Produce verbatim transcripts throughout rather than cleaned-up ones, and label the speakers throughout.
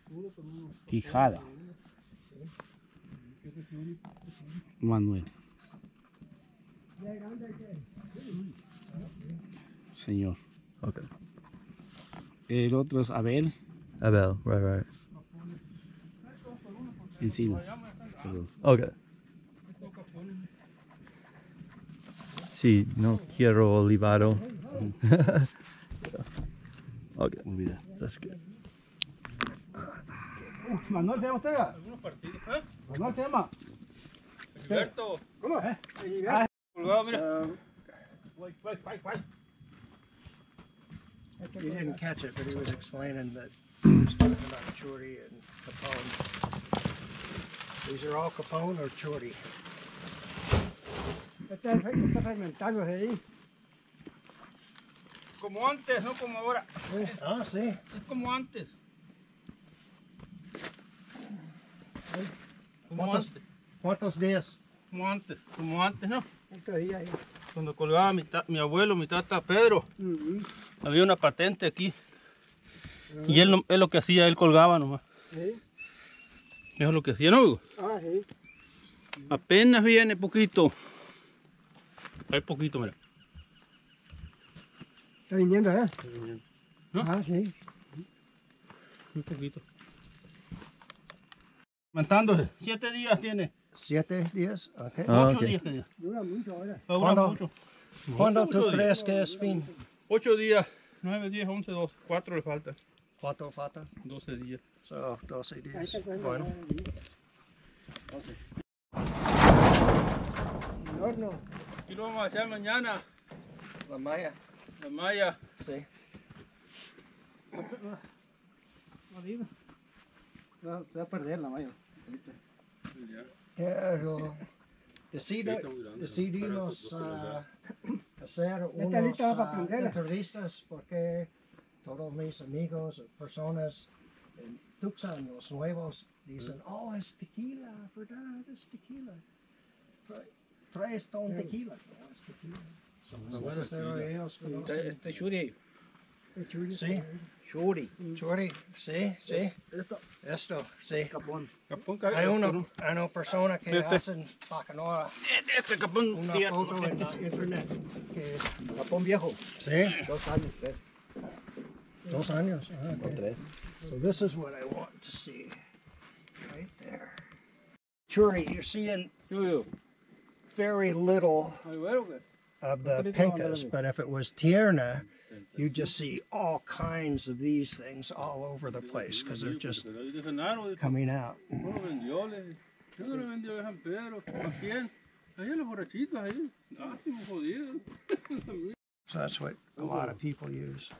Speaker 1: Quijada. Manuel. Señor.
Speaker 2: Okay.
Speaker 1: El otro es Abel.
Speaker 2: Abel, right, right.
Speaker 1: Encinas. Perdón.
Speaker 2: Okay. Sí, no quiero olvidado. Okay,
Speaker 1: Olvida.
Speaker 2: that's good.
Speaker 1: Manuel se llama usted. ¿Algunos partidos? ¿Eh? Manuel se llama.
Speaker 3: Heriberto.
Speaker 1: ¿Cómo? ¿Eh?
Speaker 3: Colgado, mira.
Speaker 4: So,
Speaker 1: Wait, wait, wait, wait.
Speaker 4: you didn't catch it, but he was explaining that he was talking about Chorty and Capone. These are all Capone or Chorty?
Speaker 5: Está, está fragmentándose ahí.
Speaker 3: Como antes, no como ahora.
Speaker 4: Ah, sí.
Speaker 3: Es como antes. Como
Speaker 4: ¿Cuántos,
Speaker 3: antes.
Speaker 4: cuántos días?
Speaker 3: Como antes. Como antes, ¿no?
Speaker 5: Todavía ahí.
Speaker 3: Cuando colgaba mi, ta- mi abuelo, mi tata Pedro,
Speaker 5: Ujú.
Speaker 3: había una patente aquí. Y él, no- él lo que hacía, él colgaba nomás.
Speaker 5: Sí.
Speaker 3: Eso es lo que hacía, ¿no, Hugo?
Speaker 5: Ah, sí.
Speaker 3: Apenas viene poquito. Hay poquito, mira.
Speaker 5: Está viniendo, ¿eh?
Speaker 3: ¿No?
Speaker 5: Ah, sí.
Speaker 3: Un poquito. Aumentándose. Siete días tiene.
Speaker 4: ¿Siete días? Okay.
Speaker 2: Ah,
Speaker 3: Ocho
Speaker 2: ok.
Speaker 3: días tenía.
Speaker 5: Dura mucho ahora.
Speaker 3: Va a durar
Speaker 4: ¿Cuándo?
Speaker 3: mucho.
Speaker 4: ¿Cuándo
Speaker 3: Ocho
Speaker 4: tú
Speaker 3: días.
Speaker 4: crees que es fin?
Speaker 3: Ocho días. Nueve, diez, once, doce. Cuatro le faltan.
Speaker 4: ¿Cuánto falta?
Speaker 3: Doce días.
Speaker 4: So, doce
Speaker 5: Ahí
Speaker 4: días.
Speaker 5: está cuando
Speaker 4: Bueno,
Speaker 5: el horno.
Speaker 3: Y lo vamos a hacer mañana.
Speaker 4: la malla.
Speaker 3: La malla.
Speaker 4: Sí.
Speaker 1: Se va a perder la mayo.
Speaker 4: Yeah, yo decidi- decidimos ah, hacer
Speaker 5: está
Speaker 4: unas
Speaker 5: lista para prenderla.
Speaker 4: entrevistas porque todos mis amigos, personas en Tucson, los nuevos, dicen, oh, es tequila, ¿verdad? Es tequila. Trae- Traes ton tequila. No, es tequila. So, vamos a hacer ellos conocen.
Speaker 1: Este Shuri.
Speaker 5: Es chulo.
Speaker 4: Sí.
Speaker 1: Shuri.
Speaker 4: Chori, sí, sí.
Speaker 1: Esto.
Speaker 4: Esto, sí.
Speaker 1: Capón.
Speaker 3: Capón,
Speaker 4: Hay una, hay una persona que
Speaker 3: Este.
Speaker 4: hacen bacanoa,
Speaker 3: Este, este capón.
Speaker 4: una
Speaker 3: sí,
Speaker 4: foto en la internet. Que,
Speaker 1: Capón viejo.
Speaker 4: sí,
Speaker 1: Dos años, tres.
Speaker 4: dos años. Ah,
Speaker 1: O
Speaker 4: okay.
Speaker 1: tres.
Speaker 4: So this is what I want to see, right there. Chori, you're seeing
Speaker 3: Yo, yo.
Speaker 4: very little
Speaker 3: Ay, bueno, que-
Speaker 4: of the pincas, but if it was tierna, you just see all kinds of these things all over the place because they're just
Speaker 3: que le dejaron,
Speaker 4: coming out.
Speaker 3: no lo vendió, le- yo no le vendió a San Pedro. ¿A quién? Ahí a los borrachitos, ahí. Ah, sí, me jodido.
Speaker 4: So that's what a lot of people use.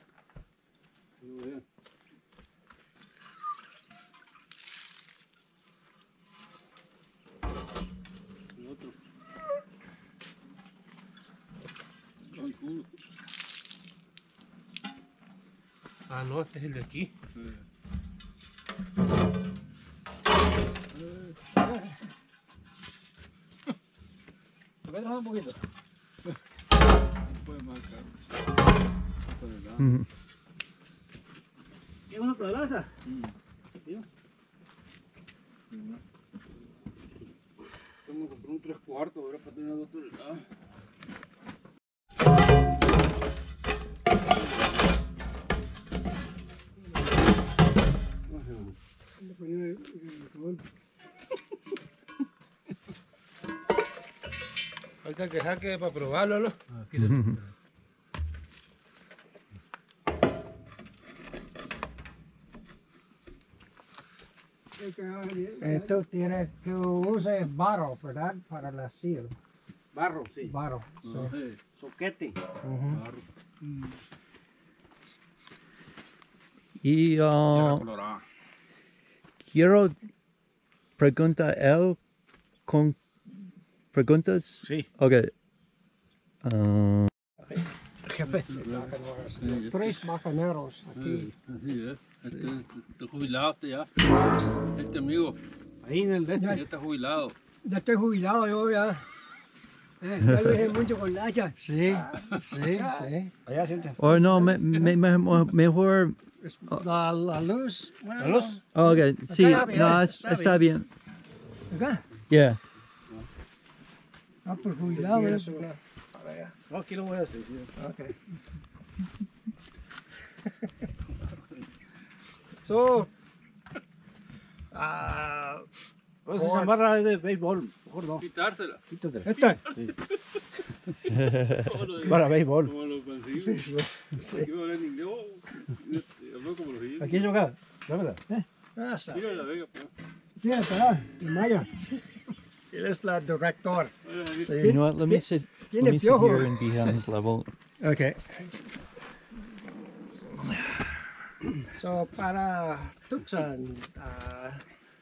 Speaker 3: El otro. Ay, culo. Ah, no, este es el de aquí.
Speaker 1: ¿Me trajo un poquito?
Speaker 3: Puede marcar.
Speaker 2: Mhm.
Speaker 1: ¿Qué una tonelaza?
Speaker 3: Tengo que comprar un tres cuartos, ahora para tener dos toneladas.
Speaker 5: Le ponía el- el jabón.
Speaker 3: Falta que saque para probarlo, ¿no?
Speaker 5: El que va a venir.
Speaker 4: Esto tiene que usar barro, ¿verdad? Para la seal.
Speaker 1: Barro, sí.
Speaker 4: Barro. Sí.
Speaker 1: Soquete.
Speaker 4: Ujú.
Speaker 2: Y uh, quiero preguntar él con preguntas.
Speaker 1: Sí.
Speaker 2: Okay. Uh,
Speaker 1: Jefe.
Speaker 4: Tres bacaneros aquí.
Speaker 3: Así es. Este, está jubilado este ya. Este amigo,
Speaker 1: Ahí en el de
Speaker 3: ya
Speaker 1: este.
Speaker 3: está jubilado.
Speaker 5: Ya estoy jubilado yo ya. Eh, ya lo dejé mucho con la hacha.
Speaker 4: Sí, sí, sí.
Speaker 1: Allá siente.
Speaker 2: o no, me, me, me- mejor
Speaker 4: Es- La, la luz. Bueno,
Speaker 1: luz?
Speaker 2: Oh, ok, sí,
Speaker 4: Está bien,
Speaker 2: no, es-
Speaker 4: está
Speaker 2: está bien.
Speaker 5: Acá.
Speaker 2: Yeah.
Speaker 5: Ah, por jubilado,
Speaker 4: ¿quieres
Speaker 5: ¿verdad?
Speaker 4: una para allá?
Speaker 1: No, aquí lo voy a hacer.
Speaker 4: Okay. So, ah,
Speaker 1: Pues esa
Speaker 4: Por-
Speaker 1: chamarra es de béisbol. Mejor no.
Speaker 3: Quitártela.
Speaker 1: Quítatela.
Speaker 5: Esta.
Speaker 3: ¿Cómo lo,
Speaker 1: Para béisbol.
Speaker 3: cómo lo consigo? Aquí voy a hablar en inglés. Oh, hablo como los gringos.
Speaker 1: Aquí es acá. Dámela.
Speaker 4: ah, está.
Speaker 3: Mira la vega, pues.
Speaker 5: Sí, está. De Maya.
Speaker 4: Él es la director.
Speaker 2: You
Speaker 4: Sí.
Speaker 2: know what? Let me sit. Let
Speaker 5: Tiene
Speaker 2: me sit
Speaker 5: piojo.
Speaker 2: here and be on his level.
Speaker 4: Okay. So, para Tucson, ah,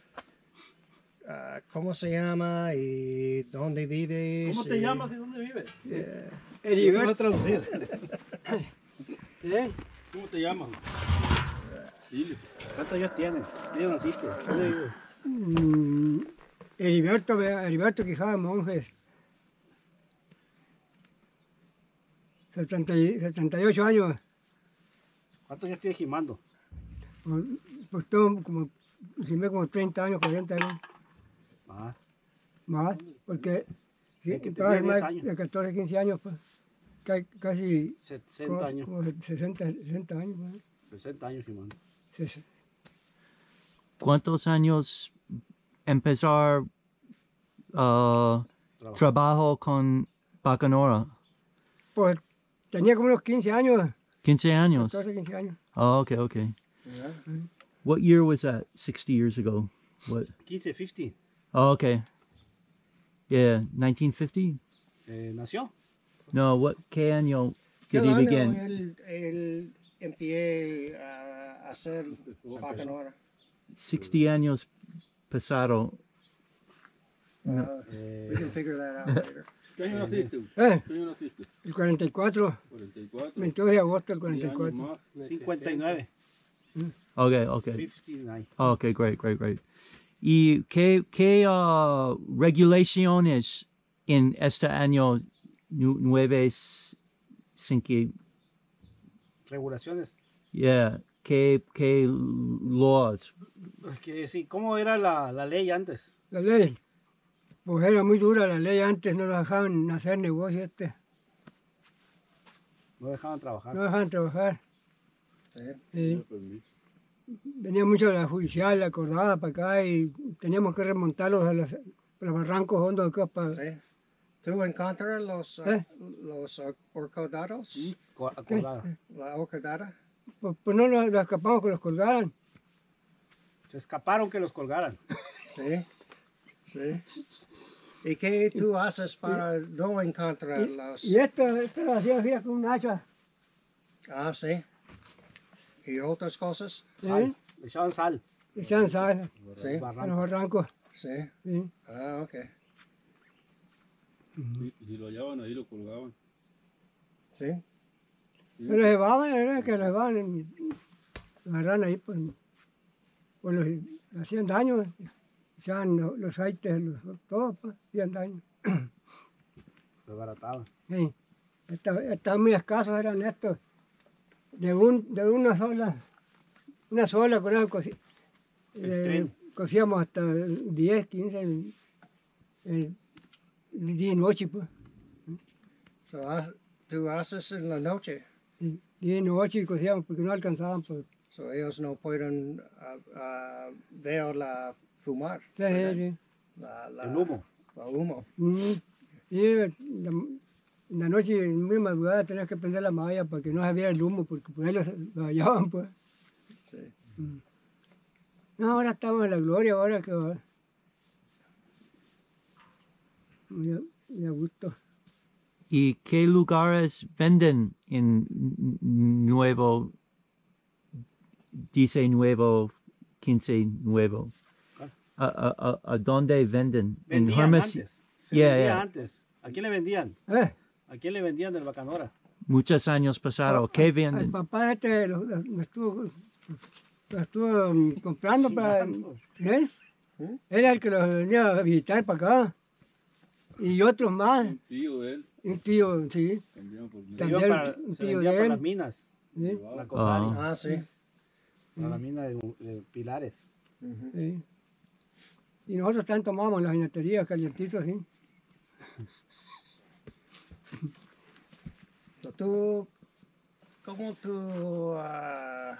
Speaker 4: ah, ¿cómo se llama y dónde vives?
Speaker 1: ¿Cómo te
Speaker 4: y-
Speaker 1: llamas y dónde vives?
Speaker 4: Yeah.
Speaker 1: Voy a
Speaker 5: Heriberto.
Speaker 1: traducir.
Speaker 5: ¿Eh?
Speaker 3: ¿Cómo te llamas? Dile.
Speaker 1: ¿Cuántos años tienes? ¿Dónde naciste? ¿Dónde vives?
Speaker 5: Mm, Heriberto, Heriberto Quijada Monjes. setenta y- setenta y ocho años.
Speaker 1: ¿Cuántos años tienes gimando?
Speaker 5: Pues, pues todo como, encima como treinta años, cuarenta años
Speaker 1: Ah,
Speaker 5: más. Porque sí,
Speaker 1: Es que
Speaker 5: estaba
Speaker 1: tenía
Speaker 5: más
Speaker 1: diez años.
Speaker 5: de catorce, quince años, pues. Ca- Casi
Speaker 1: sesenta
Speaker 5: como,
Speaker 1: años.
Speaker 5: como sesenta, sesenta años. Pues.
Speaker 1: sesenta años gimando.
Speaker 5: Ses-
Speaker 2: ¿Cuántos años empezar uh, trabajo con Bacanora?
Speaker 5: Pues tenía como unos quince años,
Speaker 2: quince años.
Speaker 5: catorce, quince años.
Speaker 2: Oh, okay, okay.
Speaker 4: Yeah.
Speaker 2: What year was that? sixty years ago. What?
Speaker 1: quince, cincuenta.
Speaker 2: Oh, okay. Yeah, nineteen fifty?
Speaker 1: Eh, ¿Nació?
Speaker 2: No, what, ¿qué año
Speaker 4: ¿Qué
Speaker 2: did he
Speaker 4: año
Speaker 2: begin?
Speaker 4: él, él empiece a hacer bacanora?
Speaker 2: sixty años pasado.
Speaker 4: Uh, we can figure that out later.
Speaker 3: ¿Qué año naciste?
Speaker 5: Eh,
Speaker 3: ¿Qué año naciste?
Speaker 5: el cuarenta y cuatro,
Speaker 3: cuarenta y cuatro.
Speaker 5: veintidós de agosto del
Speaker 3: diez
Speaker 5: cuarenta y
Speaker 3: años
Speaker 5: cuatro.
Speaker 3: más.
Speaker 1: cincuenta y nueve.
Speaker 2: Okay, okay.
Speaker 1: cincuenta y nueve.
Speaker 2: Oh, okay, great, great, great. ¿Y qué, qué uh, regulaciones en este año nu- nueve cinco?
Speaker 1: Regulaciones.
Speaker 2: Yeah, ¿qué, qué laws?
Speaker 1: Pues que sí, ¿cómo era la, la ley antes?
Speaker 5: La ley, pues era muy dura la ley, antes no nos dejaban hacer negocio este,
Speaker 1: No dejaban trabajar.
Speaker 5: no dejaban trabajar.
Speaker 4: Sí.
Speaker 5: Sí.
Speaker 3: Permiso.
Speaker 5: Venía mucho la judicial, la acordada para acá y teníamos que remontarlos a los, a los barrancos hondos acá para...
Speaker 4: Sí. ¿Tú encontras los, uh,
Speaker 5: ¿Eh?
Speaker 4: los uh, orcodados?
Speaker 1: Sí, co- acordada.
Speaker 4: La orcodada.
Speaker 5: Pues, pues no los, los escapamos que los colgaran.
Speaker 1: Se escaparon que los colgaran.
Speaker 4: Sí. Sí. ¿Y qué tú haces para no encontrar los?
Speaker 5: Y esto, esto lo hacía así con un hacha.
Speaker 4: Ah, sí. ¿Y otras cosas?
Speaker 5: ¿Sí?
Speaker 1: Sal. Le echaban sal.
Speaker 5: Le echaban sal
Speaker 4: Sí.
Speaker 5: a los
Speaker 1: Barranco.
Speaker 5: barrancos.
Speaker 4: Sí.
Speaker 5: Sí.
Speaker 4: Ah, ok.
Speaker 3: Y, y lo hallaban ahí, lo colgaban.
Speaker 4: Sí.
Speaker 5: Pero los llevaban, era que los llevaban, en- los agarraban ahí, pues, pues los, los hacían daño, echaban los, los aceites, los, todo, pues, hacían daño.
Speaker 1: Se barataban.
Speaker 5: Sí. Esta- Estaban muy escasos, eran estos, de, un, de una sola, una sola con eso cosi- eh,
Speaker 1: tren.
Speaker 5: cosíamos hasta diez, quince, en- en día y noche, pues.
Speaker 4: So, ha- tú haces en la noche.
Speaker 5: Sí, día y noche cosíamos porque no alcanzaban, pues.
Speaker 4: So, ellos no pueden uh, uh, ver la fumar.
Speaker 5: Sí,
Speaker 4: ¿verdad?
Speaker 5: sí.
Speaker 4: La, la,
Speaker 1: El humo.
Speaker 4: La humo.
Speaker 5: Mm, y la- en la noche, muy madrugada, tenías que prender la malla para que no se viera el humo, porque por ahí lo, lo hallaban, pues.
Speaker 4: Sí.
Speaker 5: No, ahora estamos en la gloria, ahora que va. Muy a, muy a gusto.
Speaker 2: ¿Y qué lugares venden en n- nuevo, dice nuevo, quince nuevo?
Speaker 1: ¿Cuál?
Speaker 2: ¿A, a, a, a dónde venden? En
Speaker 1: Vendían
Speaker 2: Hermes,
Speaker 1: antes. Se
Speaker 2: Yeah,
Speaker 1: vendía
Speaker 2: yeah.
Speaker 1: antes. ¿A quién le vendían?
Speaker 5: Eh,
Speaker 1: ¿A quién le vendían del Bacanora?
Speaker 2: muchos años pasados. ¿Qué
Speaker 5: al
Speaker 2: venden?
Speaker 5: papá este lo, lo- lo estuvo, lo estuvo mm, comprando para...
Speaker 1: Chingando.
Speaker 5: ¿Eh?
Speaker 4: ¿Mm?
Speaker 5: Él era el que los venía a visitar para acá. Y otros más.
Speaker 3: Un tío de él,
Speaker 5: Un tío, sí.
Speaker 3: también por mí.
Speaker 1: Se
Speaker 5: También
Speaker 1: iban para,
Speaker 5: un
Speaker 1: se
Speaker 5: tío
Speaker 1: vendía
Speaker 5: de
Speaker 1: para
Speaker 5: él.
Speaker 1: las minas.
Speaker 5: ¿sí?
Speaker 1: La Cosari.
Speaker 4: Ah, sí.
Speaker 1: Para la mina de, de Pilares.
Speaker 4: Ujú.
Speaker 5: Sí. Y nosotros también tomamos las vinaterías calientitos, ¿sí?
Speaker 4: So, tú, ¿cómo tú ah,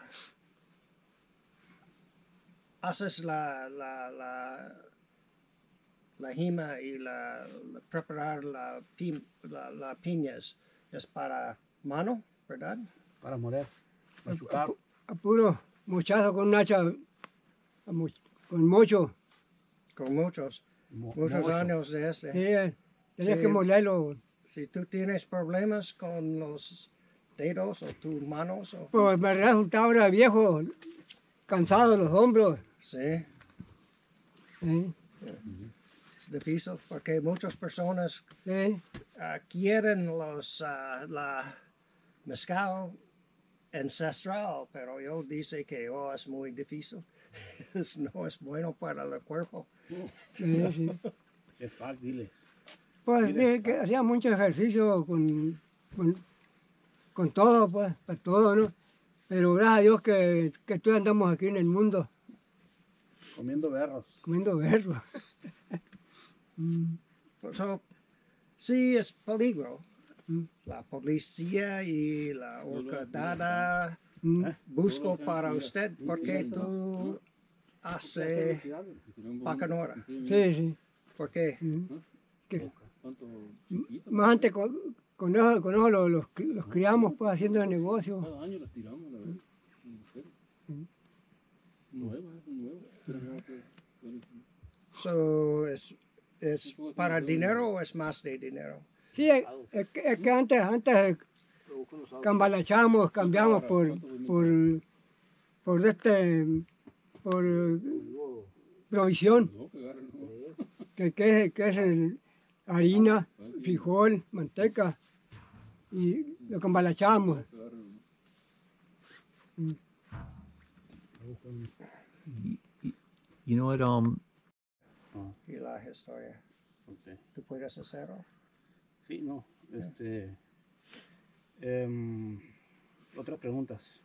Speaker 4: haces la, la, la, la jima y la, la- preparar la, pi- la, la piñas? Es para mano, ¿verdad?
Speaker 1: Para moler. Machucar.
Speaker 5: A puro muchacho con un hacha, a mu- con mocho.
Speaker 4: Con muchos,
Speaker 1: Mo-
Speaker 4: muchos
Speaker 1: mocho.
Speaker 4: años de este.
Speaker 5: Sí, eh, tenías
Speaker 4: Sí.
Speaker 5: que molerlo.
Speaker 4: Si tú tienes problemas con los dedos o tus manos, o,
Speaker 5: Pues me resultaba ahora viejo, cansado de los hombros.
Speaker 4: sí,
Speaker 5: Sí,
Speaker 4: es difícil porque muchas personas
Speaker 5: sí.
Speaker 4: ah, quieren los, ah, la mezcal ancestral, pero yo dice que oh, es muy difícil. Es- no es bueno para el cuerpo.
Speaker 5: Sí, sí.
Speaker 1: Qué fuck, diles.
Speaker 5: Pues dije que hacía mucho ejercicio con, con, con todo, pues, para todo, ¿no? Pero gracias a Dios que, que todos andamos aquí en el mundo
Speaker 1: Comiendo berros.
Speaker 5: comiendo berro. Mm,
Speaker 4: So, sí es peligro.
Speaker 5: Mm.
Speaker 4: La policía y la orcadada
Speaker 5: mm.
Speaker 1: ¿Eh?
Speaker 4: busco para usted porque tú hace bacanora.
Speaker 5: Sí, sí.
Speaker 4: ¿Por qué?
Speaker 5: Mm. Que-
Speaker 3: ¿Cuánto
Speaker 5: m-
Speaker 3: chiquito?
Speaker 5: más antes con, con eso, con eso los, los, cri- los criamos pues haciendo el negocio.
Speaker 3: Cada año las tiramos, la verdad. Nuevas, son nuevas. Pero no, que-
Speaker 4: So, es, ¿es para dinero o es más de dinero?
Speaker 5: Sí, es, es que, es que antes, antes cambalachamos, cambiamos por, por, por este, por provisión,
Speaker 3: no, que agarren, no.
Speaker 5: que, que, es- que es el harina, frijol, manteca, y lo cambalachamos.
Speaker 3: Que agarren,
Speaker 2: You know what? Um,
Speaker 4: Y la historia.
Speaker 1: Ok.
Speaker 4: ¿Tú puedes hacerlo?
Speaker 1: Sí, no. Este. em, otras preguntas.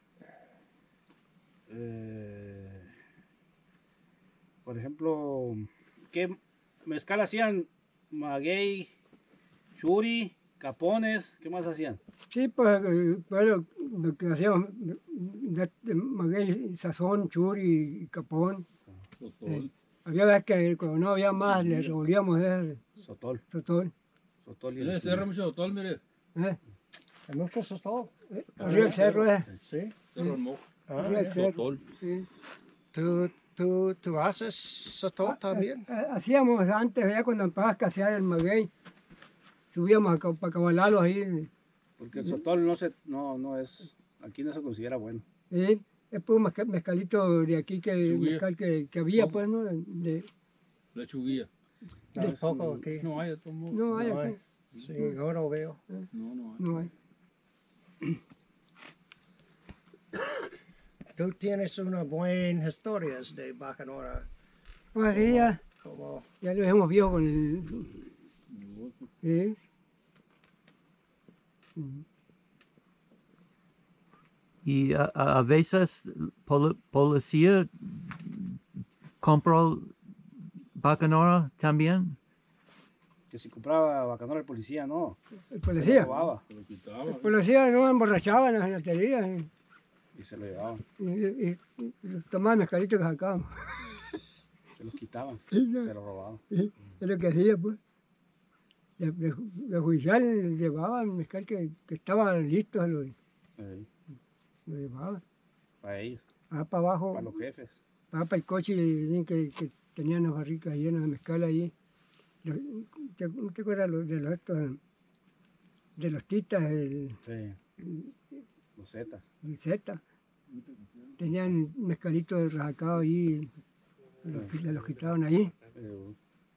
Speaker 1: Eh, por ejemplo, ¿qué mezcal hacían? Maguey, churi, capones, ¿qué más hacían?
Speaker 5: Sí, pues, eh, bueno, lo que hacíamos, de, de maguey, sazón, churi y capón.
Speaker 3: Sotol.
Speaker 5: Eh, había veces que cuando no había más, le revolvíamos ese
Speaker 1: Sotol.
Speaker 5: sotol.
Speaker 1: Sotol y
Speaker 3: En el cerro mucho sotol, mire.
Speaker 5: ¿Eh?
Speaker 4: Hay muchos todo.
Speaker 5: Eh, Arriba el cerro es.
Speaker 4: Sí.
Speaker 3: Cerro Hermoso.
Speaker 4: Ah,
Speaker 5: Arriba el
Speaker 4: ya.
Speaker 5: cerro.
Speaker 3: Sotol.
Speaker 5: Sí.
Speaker 4: ¿Tú, tú, tú haces sotol también?
Speaker 5: Eh, eh, Hacíamos antes, ya cuando empezaba a escasear el maguey, subíamos a, ca- para cabalarlo ahí.
Speaker 1: Porque el sotol no se, no, no es, aquí no se considera bueno.
Speaker 5: ¿Sí? Es puro mezca- mezcalito de aquí, que
Speaker 3: Subía.
Speaker 5: mezcal que, que había,
Speaker 3: ¿Cómo?
Speaker 5: pues, ¿no? De,
Speaker 3: La chuguilla.
Speaker 4: No, es poco aquí.
Speaker 3: No hay, de todos modos.
Speaker 5: no hay
Speaker 4: No
Speaker 5: aquí,
Speaker 4: hay. Sí, yo no veo.
Speaker 3: No, no hay.
Speaker 5: no hay.
Speaker 4: Tú tienes unas buenas historias de Bacanora.
Speaker 5: Pues sí, ya,
Speaker 4: Como,
Speaker 5: ya lo hemos visto con el...
Speaker 3: Negocio.
Speaker 5: Sí. Mm.
Speaker 2: y a, a a veces pol- policía compró bacanora también.
Speaker 1: Que si compraba bacanora el policía, no.
Speaker 5: El
Speaker 1: Se lo
Speaker 5: policía.
Speaker 1: robaba
Speaker 3: Se lo quitaba.
Speaker 5: El policía no emborrachaba en las ganaderías y,
Speaker 1: y se lo llevaban.
Speaker 5: y, y- y- y tomaba el mezcalito que sacábamos.
Speaker 1: Se los quitaban.
Speaker 5: Sí, no.
Speaker 1: Se lo robaban.
Speaker 5: Sí, es lo que hacía, pues. De, de- de judicial llevaba el mezcal que, que estaba listo, lo,
Speaker 1: Eh,
Speaker 5: lo llevaba.
Speaker 1: para ellos,
Speaker 5: Para, para abajo,
Speaker 1: para los jefes.
Speaker 5: para, para el coche y que, que tenían las barricas llenas de mezcal allí. Lo- ¿Te, te acuerdas lo- de los estos, de los titas, el,
Speaker 1: Sí. Los zetas.
Speaker 5: el Z? Tenían mezcalito rascado allí, y los, los quitaban allí.
Speaker 1: Eh,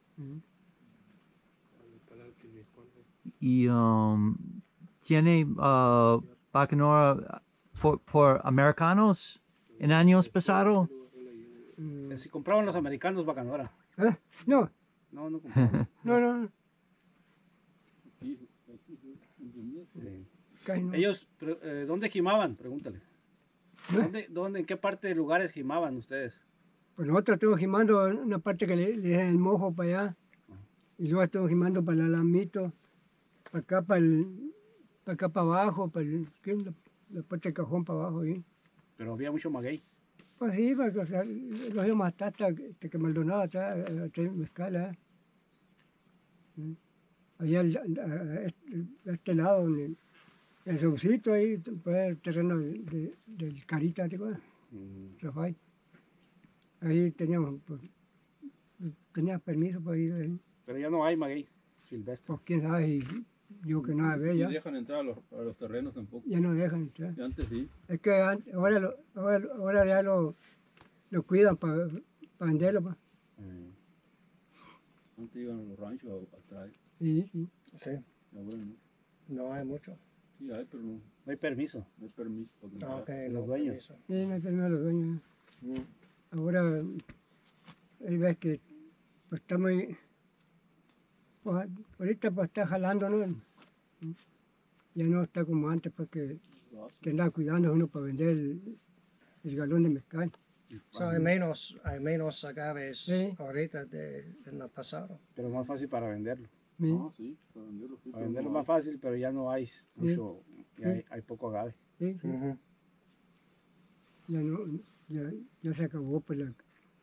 Speaker 2: Y um, tiene uh, bacanora por, por americanos en años pasados.
Speaker 5: Mm,
Speaker 1: eh, si compraban los americanos bacanora.
Speaker 5: ¿eh? No,
Speaker 1: No, no compraban.
Speaker 5: no, no,
Speaker 3: Aquí, aquí, sí, en Guinea.
Speaker 1: Sí.
Speaker 5: casi no.
Speaker 1: Ellos, pre- eh, ¿dónde jimaban? Pregúntale.
Speaker 6: ¿Dónde, dónde, ¿En qué parte de lugares gimaban ustedes?
Speaker 5: Pues nosotros estuvimos gimando en una parte que le, le dicen el mojo para allá. Y luego estuvimos gimando para el alamito, para acá, para, el, para acá para abajo, para el, ¿qué? La, la parte del cajón para abajo ahí.
Speaker 6: Pero había mucho maguey.
Speaker 5: Pues sí, porque o sea, los íbamos hasta, hasta que, que Maldonado atrás, a traer mezcal, ¿eh? Sí. Allá al- al- a, este, a este lado, en el, el Saucito, ahí, pues, el terreno de, de- del Carita, ¿te acuerdas? Rafael. Ahí teníamos, pues, tenía permiso para ir ahí.
Speaker 6: Pero ya no hay maguey silvestre.
Speaker 5: Pues quién sabe, y digo que no ve
Speaker 3: No
Speaker 5: ya,
Speaker 3: dejan entrar a los, a los terrenos tampoco.
Speaker 5: ya no dejan entrar.
Speaker 3: Y antes sí.
Speaker 5: Es que an- ahora, lo- ahora, ahora ya lo, lo cuidan para venderlo, pues.
Speaker 6: Eh,
Speaker 3: Antes iban a los ranchos a, a traer.
Speaker 5: Sí, sí.
Speaker 4: Sí,
Speaker 3: Y ahora no.
Speaker 4: no hay mucho.
Speaker 3: Sí hay, pero no,
Speaker 6: no hay permiso.
Speaker 3: no hay permiso para que
Speaker 4: Ah, ok,
Speaker 6: Los
Speaker 4: no,
Speaker 6: dueños.
Speaker 4: permiso.
Speaker 5: Sí, no hay permiso a los dueños.
Speaker 4: Mm.
Speaker 5: Ahora, ahí ves que pues, está muy. Pues, ahorita pues está jalando, ¿no? Ya no está como antes, pues que, que andaba cuidando uno para vender el, el galón de mezcal.
Speaker 4: So, hay menos, hay menos agaves
Speaker 5: Sí.
Speaker 4: ahorita de, en el pasado.
Speaker 6: Pero más fácil para venderlo.
Speaker 5: Sí.
Speaker 3: Ah, sí, para venderlo sí.
Speaker 6: Para
Speaker 3: pero
Speaker 6: venderlo
Speaker 3: no
Speaker 6: más
Speaker 3: hay.
Speaker 6: fácil, pero ya no hay mucho, ya hay, hay poco agave.
Speaker 5: Sí, sí.
Speaker 4: Ujú.
Speaker 5: Ya no, ya, ya se acabó pues la,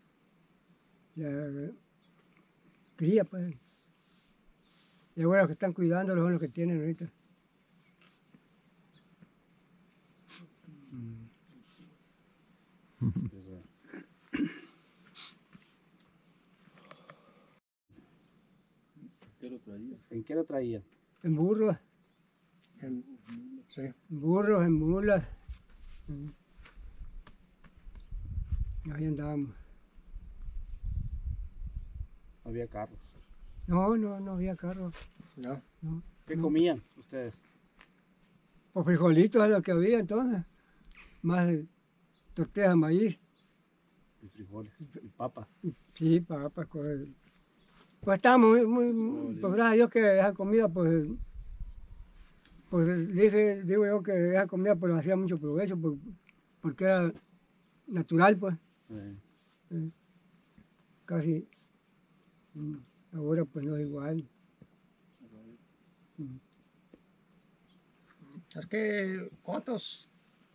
Speaker 5: la cría, pues. Y ahora los que están cuidando son los que tienen ahorita.
Speaker 6: Entonces,
Speaker 3: ¿Qué lo traía?
Speaker 6: ¿En qué lo traían?
Speaker 5: En burros,
Speaker 4: En- sí.
Speaker 5: en burros, en mulas. Mm. Ahí andábamos.
Speaker 6: No había carros.
Speaker 5: No, no, no había carro.
Speaker 4: No.
Speaker 5: No.
Speaker 6: ¿Qué
Speaker 5: No.
Speaker 6: comían ustedes?
Speaker 5: Pues frijolitos es lo que había entonces. Más eh, tortillas de maíz.
Speaker 6: Y frijoles, y papa.
Speaker 5: Y, sí, papas. Pues, pues estábamos muy, muy pues gracias a Dios que esa comida, pues, pues dije, digo yo que esa comida pues hacía mucho provecho, pues, porque era natural, pues,
Speaker 6: Eh,
Speaker 5: eh, casi. mm, Ahora pues no es igual. Mm.
Speaker 4: Es que, ¿cuántos,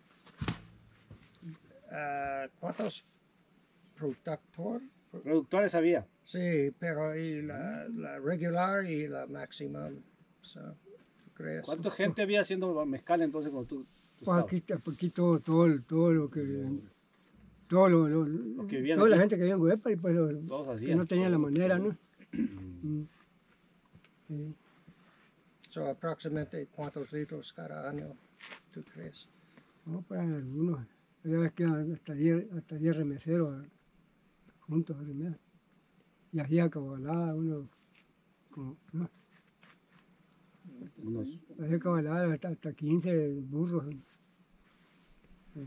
Speaker 4: ah, cuántos productor?
Speaker 6: productores había.
Speaker 4: Sí, pero y la, la regular y la maximum. So, ¿tú crees?
Speaker 6: ¿Cuánta gente había haciendo mezcal entonces cuando tú, tú
Speaker 5: Pues
Speaker 6: estabas?
Speaker 5: aquí, está- pues aquí todo, todo, todo lo que, todo lo, lo-
Speaker 6: Los que vivían
Speaker 5: toda la
Speaker 6: aquí.
Speaker 5: gente que vivía en Huepa y pues lo-
Speaker 6: Todos
Speaker 5: que
Speaker 6: hacían.
Speaker 5: no tenía la manera, ¿no?
Speaker 6: Mm.
Speaker 5: Mm. Sí.
Speaker 4: So, aproximadamente cuántos litros cada año, ¿tú crees?
Speaker 5: No, para algunos. Ya ves que hasta diez, hasta diez remeseros ah, juntos, remesas. Y así acabalada uno, como, ¿no?
Speaker 6: Unos,
Speaker 5: Así acabalada hasta, hasta quince burros. Sí.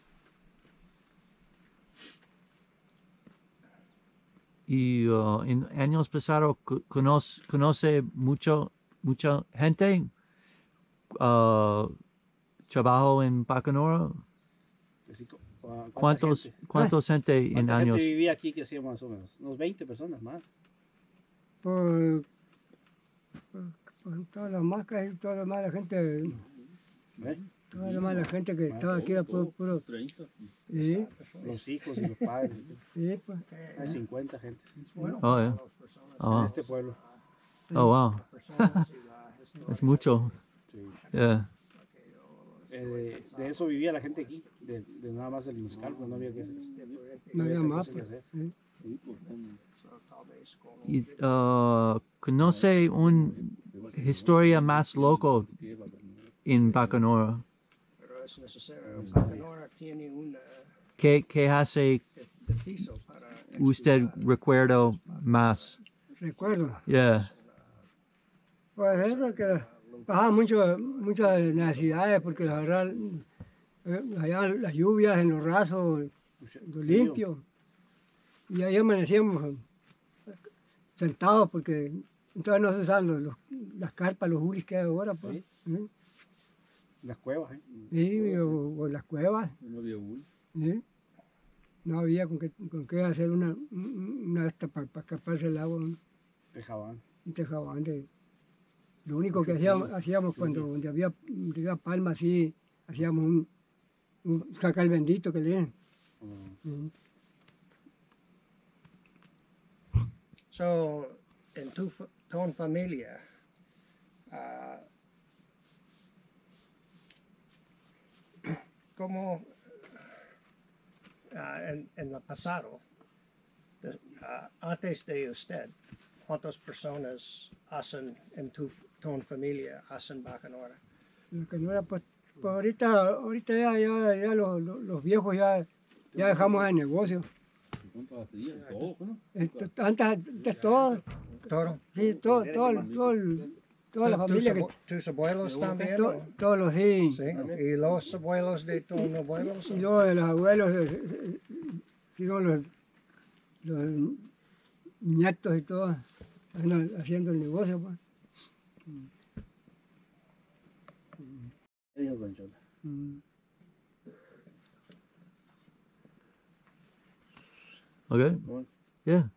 Speaker 2: Y uh, en años pasados co- conoce, conoce mucho, mucha gente. Uh, trabajo en Bacanora.
Speaker 6: así, cu- cu- ¿cuánta
Speaker 2: ¿Cuántos,
Speaker 6: gente?
Speaker 2: cuántos gente en
Speaker 6: ¿Cuánta
Speaker 2: años?
Speaker 6: gente vivía aquí que hacía más o menos? Unos veinte personas más.
Speaker 5: Pues, pues, pues todas las máscaras y toda la mala gente,
Speaker 6: ¿eh?
Speaker 5: toda la mala gente que estaba aquí era puro, puro,
Speaker 3: treinta.
Speaker 5: sí,
Speaker 6: Los hijos y los padres.
Speaker 5: sí, pues.
Speaker 6: Hay cincuenta gente
Speaker 4: Bueno,
Speaker 2: Oh, yeah.
Speaker 4: para las personas,
Speaker 6: en
Speaker 2: Oh,
Speaker 6: este pueblo.
Speaker 2: oh, wow.
Speaker 4: personas y la
Speaker 2: Es mucho.
Speaker 6: Sí.
Speaker 2: Yeah.
Speaker 6: Eh, de, de eso vivía la gente aquí, de, de nada más el mezcal, pues no había que hacer.
Speaker 5: No había
Speaker 6: otra
Speaker 5: más,
Speaker 6: cosa que
Speaker 5: pues.
Speaker 6: hacer.
Speaker 5: Sí.
Speaker 3: Sí, pues están-
Speaker 2: Y, uh, ¿conoce una historia más loco en Bacanora?
Speaker 4: Pero es necesario. Bacanora tiene una
Speaker 2: ¿Qué, qué hace
Speaker 4: de, de piso para
Speaker 2: usted recuerda más?
Speaker 5: Recuerdo.
Speaker 2: Yeah.
Speaker 5: Pues eso que pasaba mucho, muchas necesidades porque la verdad, eh, allá las lluvias en los rasos, lo limpio. Y ahí amanecíamos sentados porque entonces no se usaban los, los- las carpas, los juris que hay ahora. Pues, ¿eh?
Speaker 6: Las cuevas, ¿eh?
Speaker 5: Sí, o, o las cuevas.
Speaker 3: No había uno.
Speaker 5: ¿Sí? No había con qué, con qué hacer una, una de estas para escaparse el agua, un
Speaker 6: Tejaban.
Speaker 5: un tejabán de... Lo único que hacíamos, hacíamos cuando donde había, donde había palma así, hacíamos un, un jacal bendito que le...
Speaker 6: Mm.
Speaker 4: So, en tu, fa- tu familia, ah, ¿cómo ah, en, en el pasado, de- ah, antes de usted, cuántas personas hacen en tu, tu familia hacen bacanora?
Speaker 5: Lo que no era, pues, pues ahorita, ahorita ya, ya, ya los, los, los viejos ya, ya dejamos el negocio.
Speaker 3: ¿Cuántos hacían? Todos, ¿no?
Speaker 5: Esto, antes, antes todo,
Speaker 4: ¿Todo?
Speaker 5: sí, todo, todo, el- todo el- toda la
Speaker 4: ¿Tu-
Speaker 5: familia,
Speaker 4: tus,
Speaker 5: que,
Speaker 4: abue- tus abuelos también?
Speaker 5: to-
Speaker 4: o-
Speaker 5: todos los sí.
Speaker 4: ¿Sí? ¿Y los abuelos de tus abuelos?
Speaker 5: Y luego de los abuelos, eh, eh, sino los, los nietos y todo, andan haciendo el negocio, pues.
Speaker 6: Dios, Don Chola.
Speaker 5: Mm.
Speaker 2: Okay.
Speaker 6: Bueno.
Speaker 2: Yeah.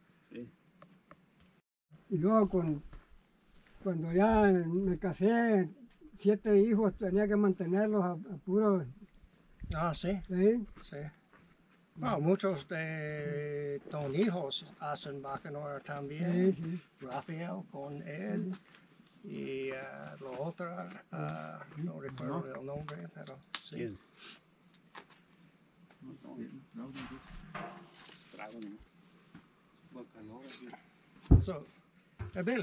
Speaker 5: Y luego con, cuando ya me casé, siete hijos, tenía que mantenerlos a, a puro,
Speaker 4: Ah, sí,
Speaker 5: ¿sí?
Speaker 4: sí. No, muchos de tus hijos hacen bacanora
Speaker 5: Sí,
Speaker 4: también.
Speaker 5: sí.
Speaker 4: Rafael con él y ah, la otra, ah, no recuerdo el nombre, pero sí.
Speaker 6: ¿Quién? Trago, ¿no?
Speaker 4: So, Abel,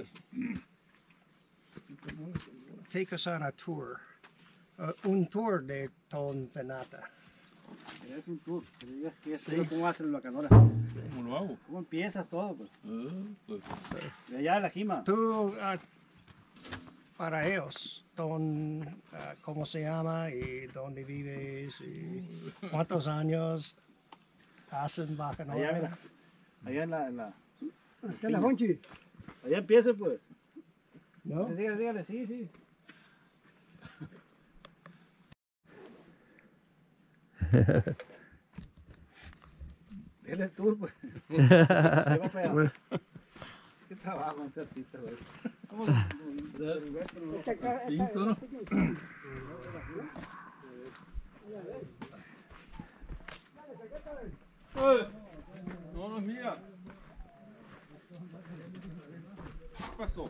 Speaker 4: take us on a tour. Uh, un tour de Ton Venata.
Speaker 6: Es un tour. Que digas qué
Speaker 4: Sí.
Speaker 6: es, cómo hacen el bacanora.
Speaker 3: ¿Cómo lo hago?
Speaker 6: ¿Cómo empiezas todo? Pues?
Speaker 3: Ah, pues,
Speaker 6: De allá de la Jima.
Speaker 4: Tú, ah, para ellos, ton, ah, ¿cómo se llama y dónde vives y cuántos años hacen
Speaker 6: Allá,
Speaker 4: bacanora?
Speaker 6: mira. Allá en la, en la...
Speaker 5: Hasta la Honchi,
Speaker 6: Allá empieza, pues.
Speaker 5: ¿no?
Speaker 6: Dígale, dígale, sí, sí. Él es tour, pues. Lleva para allá. Qué trabajo este artista, güey. ¿Cómo lo-
Speaker 5: Esta ca- esta-
Speaker 3: Pinto, ¿no? ¡Eh! No, no es mía. ¿Qué pasó?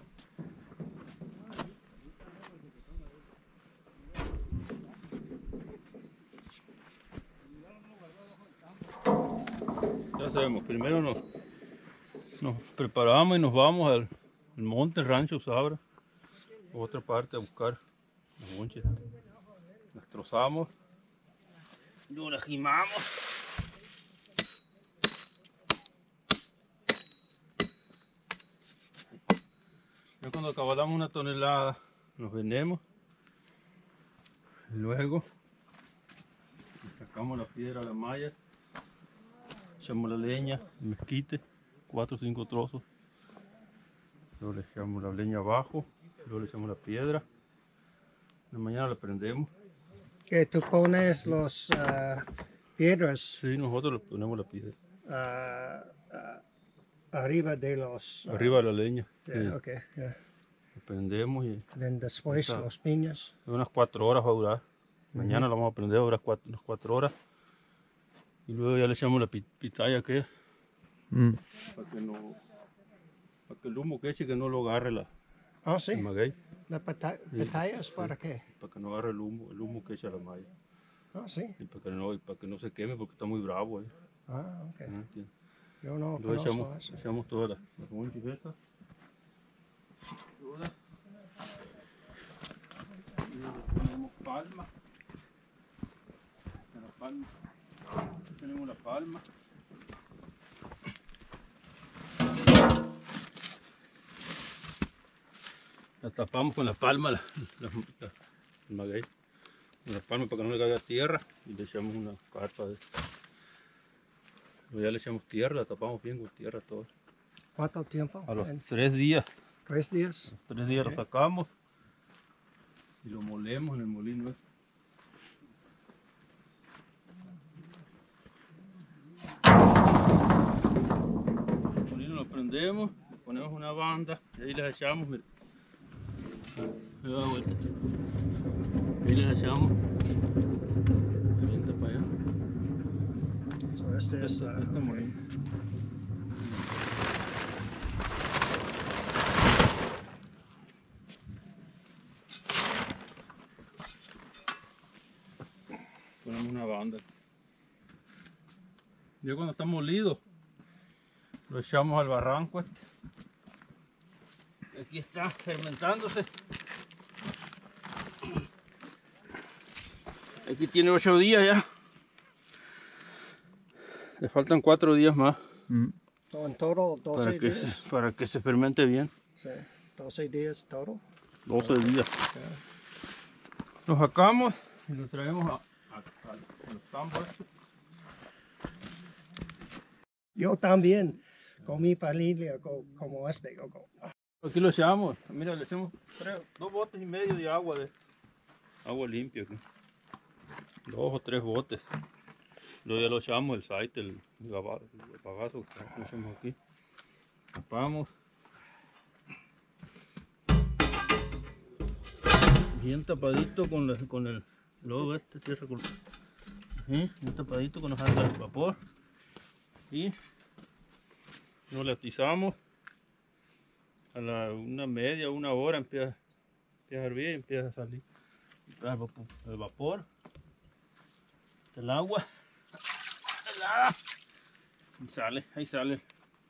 Speaker 3: Ya sabemos, primero nos, nos preparamos y nos vamos al, al monte, el rancho Sabra, a otra parte a buscar los monches. Las trozamos, luego las jimamos. Ya cuando acabamos una tonelada, nos vendemos. Luego sacamos la piedra, la malla, echamos la leña, el mezquite, cuatro o cinco trozos. Luego le echamos la leña abajo, luego le echamos la piedra. En la mañana la prendemos.
Speaker 4: Que tú pones los ah, piedras
Speaker 3: Sí, nosotros le ponemos la piedra.
Speaker 4: ah, ah, arriba de los... ah,
Speaker 3: Arriba de la leña.
Speaker 4: de-
Speaker 3: Sí,
Speaker 4: ok, yeah.
Speaker 3: la prendemos y
Speaker 4: Then después
Speaker 3: Está.
Speaker 4: los piñas.
Speaker 3: unas cuatro horas va a durar. Mañana la vamos a prender, ahora cuatro, unas cuatro horas. Y luego ya le echamos la pi- pitaya que
Speaker 2: Mm.
Speaker 3: para que no, para que el humo que eche que no lo agarre la,
Speaker 4: Ah, sí.
Speaker 3: el maguey,
Speaker 4: ¿La pata- batallas para qué?
Speaker 3: para que no agarre el humo, el humo que echa la malla.
Speaker 4: Ah, sí.
Speaker 3: Y para que no, y para que no se queme porque está muy bravo ahí.
Speaker 4: Ah, ok.
Speaker 3: ¿No entiendes?
Speaker 4: Yo no
Speaker 3: Luego
Speaker 4: conozco
Speaker 3: echamos,
Speaker 4: eso.
Speaker 3: echamos todas las, las monchis estas. Todas. Y luego ponemos palma. En la palma. Aquí tenemos la palma. La tapamos con la palma, la, la, la- el maguey. Con la palma para que no le caiga tierra y le echamos una carpa de Luego ya le echamos tierra, la tapamos bien con tierra todo.
Speaker 4: ¿Cuánto tiempo?
Speaker 3: A los
Speaker 4: ¿En
Speaker 3: tres días,
Speaker 4: tres días?
Speaker 3: tres días lo sacamos y lo molemos en el molino. El molino lo prendemos, le ponemos una banda y ahí les echamos, mira. Ahí da vuelta. Ahí les echamos. Vente para allá.
Speaker 4: So este es
Speaker 3: Este,
Speaker 4: uh,
Speaker 3: este
Speaker 4: okay.
Speaker 3: molino. Ponemos una banda. Ya cuando está molido, lo echamos al barranco este. Aquí está fermentándose. Aquí tiene ocho días ya. Le faltan cuatro días más
Speaker 2: Mm.
Speaker 4: So en total
Speaker 3: para
Speaker 4: doce
Speaker 3: que,
Speaker 4: días.
Speaker 3: se, para que se fermente bien.
Speaker 4: Sí, doce días total.
Speaker 3: doce días. Lo sacamos y lo traemos a, a, a- al tambo este.
Speaker 4: Yo también, con mi familia, co- como este. co- co-
Speaker 3: Aquí lo echamos, mira, le echamos tres, dos botes y medio de agua de esto. Agua limpia aquí. Dos o tres botes. Luego ya lo echamos el site, el, el gaba- el bagazo que lo echamos aquí. Tapamos. Bien tapadito con, la- con el lobo este, tierra con, ¿sí? Bien tapadito con hojas de vapor. Y nos le atizamos. A la una media, una hora empieza, empieza a hervir y empieza a salir el vapor, el vapor, el agua helada y sale, ahí sale,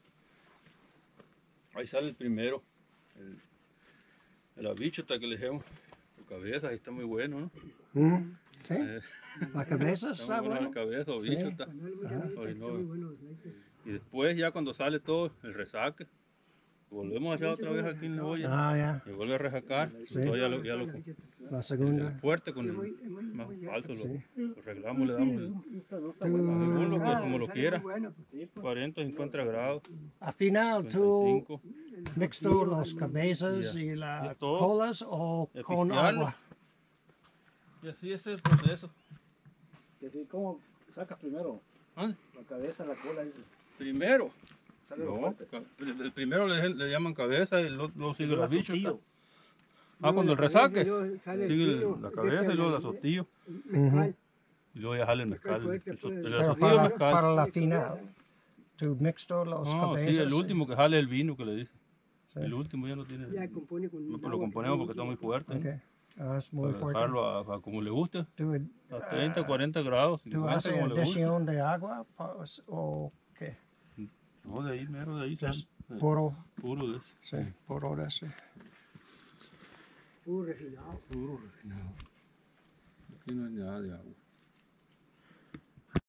Speaker 3: ahí sale el primero, el, el habichuela que le echamos, la cabeza, ahí está muy bueno, ¿no?
Speaker 4: Sí,
Speaker 3: Eh,
Speaker 4: la cabeza
Speaker 3: está
Speaker 4: está
Speaker 3: muy buena
Speaker 4: buena.
Speaker 3: la cabeza,
Speaker 4: Sí.
Speaker 3: habichuela.
Speaker 5: Cuando hay mucha
Speaker 4: Ajá.
Speaker 5: agüita,
Speaker 3: Ay,
Speaker 5: está
Speaker 3: no.
Speaker 5: muy bueno el aceite.
Speaker 3: Y después ya cuando sale todo, el resaque, volvemos a echar otra vez aquí en la olla.
Speaker 4: Ah, ya,
Speaker 3: Y vuelve a resacar,
Speaker 4: Sí.
Speaker 3: todo ya lo, ya lo,
Speaker 4: la
Speaker 3: el
Speaker 4: segunda.
Speaker 3: fuerte con
Speaker 5: Es muy-
Speaker 3: el
Speaker 5: es muy-
Speaker 3: más
Speaker 5: muy
Speaker 3: alto, lo,
Speaker 4: Sí.
Speaker 3: lo arreglamos, le damos el
Speaker 4: Tú,
Speaker 3: según lo que-
Speaker 5: Ah,
Speaker 3: como lo
Speaker 5: sale
Speaker 3: quiera,
Speaker 5: muy bueno, pues.
Speaker 3: cuarenta, cincuenta grados,
Speaker 4: al final,
Speaker 3: cincuenta y
Speaker 4: tú
Speaker 3: cinco.
Speaker 4: mixto las cabezas
Speaker 3: Ya.
Speaker 4: y las
Speaker 3: Ya todo.
Speaker 4: colas o
Speaker 3: Ya
Speaker 4: con
Speaker 3: pistearlo.
Speaker 4: agua.
Speaker 3: Y así es el proceso.
Speaker 6: Que sí, ¿cómo sacas primero?
Speaker 3: ¿Ah?
Speaker 6: La cabeza, la cola. y-
Speaker 3: Primero,
Speaker 6: Sale lo
Speaker 3: no,
Speaker 6: fuerte.
Speaker 3: ca- el, el primero le, le llaman cabeza y luego, luego sigue
Speaker 6: Luego
Speaker 3: la
Speaker 6: el
Speaker 3: bichota.
Speaker 6: sotillo.
Speaker 3: Ah, cuando el
Speaker 5: la cabeza,
Speaker 3: resaque,
Speaker 5: luego sale el
Speaker 3: sigue el-
Speaker 5: vino,
Speaker 3: la
Speaker 5: este,
Speaker 3: cabeza y luego la
Speaker 5: el-
Speaker 3: sotillo
Speaker 5: el mezcal.
Speaker 3: y luego ya sale el mezcal. El,
Speaker 5: fuerte,
Speaker 3: el,
Speaker 5: pues.
Speaker 3: el
Speaker 4: Pero
Speaker 3: sotillo
Speaker 4: para,
Speaker 3: mezcal.
Speaker 4: para la final, tú mixto las
Speaker 3: No,
Speaker 4: cabezas.
Speaker 3: sí, el último que sale el vino que le dice.
Speaker 4: Sí.
Speaker 3: El último ya no tiene.
Speaker 5: Ya compone con
Speaker 3: No, pero lo
Speaker 5: agua,
Speaker 3: componemos porque
Speaker 5: que
Speaker 3: está muy fuerte. ¿no?
Speaker 4: Ok. Ah, es muy
Speaker 3: Para
Speaker 4: fuerte.
Speaker 3: dejarlo a, a como le guste,
Speaker 4: ¿Tú,
Speaker 3: a treinta, cuarenta grados,
Speaker 4: ¿tú
Speaker 3: cincuenta
Speaker 4: haces
Speaker 3: como le guste.
Speaker 4: adición de agua pues, o qué?
Speaker 3: No, de ahí, mero de ahí sale. eh,
Speaker 4: Puro,
Speaker 3: Puro de ese.
Speaker 4: sí, puro de ese.
Speaker 5: puro refinado.
Speaker 3: Puro refinado. Aquí no hay nada de agua.